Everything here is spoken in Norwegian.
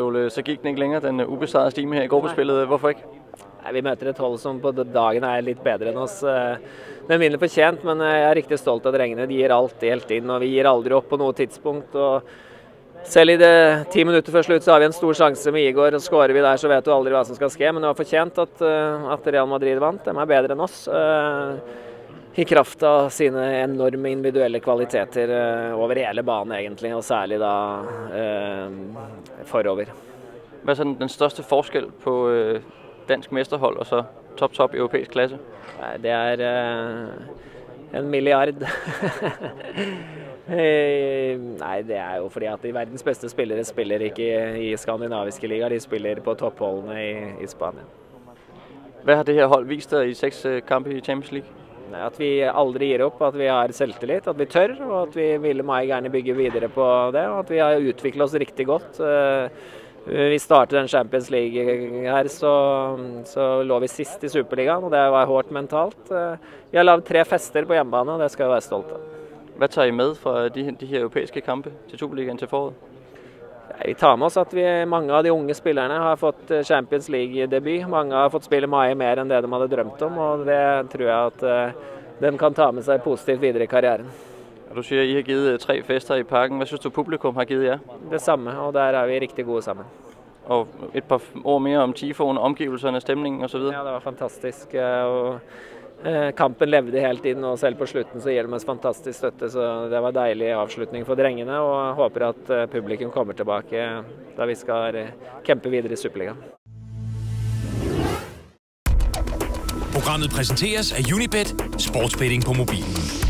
Ståle, så gikk den ikke lenger, den ubesejrede stime her i gruppespillet. Hvorfor ikke? Nei, vi møter et hold som på dagen litt bedre enn oss. Den vinner fortjent, men jeg er riktig stolt av drengene. De gir alt helt inn, og vi gir aldri opp på noe tidspunkt. Og selv i det 10 minutter før slutt så har vi en stor sjanse med Igor, og skårer vi der så vet du aldri hva som skal skje. Men det var fortjent at Real Madrid vant. De bedre enn oss. I kraft av sine enorme individuelle kvaliteter over hele banen egentlig, og særlig da forover. Hva er den største forskjell på dansk mesterhold og så topp europeisk klasse? Det 1 milliard. Nei, det jo fordi at de verdens beste spillere spiller ikke i skandinaviske liga, de spiller på toppholdene i Spania. Hva har det her hold vist deg i 6 kamper i Champions League? At vi aldri gir opp, at vi har selvtillit, at vi tør, og at vi vil meget gjerne bygge videre på det, og at vi har utviklet oss riktig godt. Vi startet den Champions League her, så lå vi sist i Superligaen, og det var hårdt mentalt. Vi har lavet 3 fester på hjemmebane, og det skal vi være stolt av. Hva tar I med fra de her europeiske kamper til Superligaen til foråret? Vi tar med oss at mange av de unge spillerne har fått Champions League-debut. Mange har fått spille mye mer enn det de hadde drømt om, og det tror jeg at de kan ta med seg positivt videre i karrieren. Du sier I har givet 3 fester i parken. Hva synes du publikum har givet jer? Det samme, og der vi riktig gode sammen. Og et par ord mer om tifoen, omgivelsene, stemningen osv.? Ja, det var fantastisk. Kampen levde helt inn, og selv på slutten så gir de oss fantastisk støtte, så det var en deilig avslutning for drengene, og jeg håper at publikum kommer tilbake da vi skal kjempe videre i Superligaen. Programmet præsenteres af Unibet, sportsbetting på mobilen.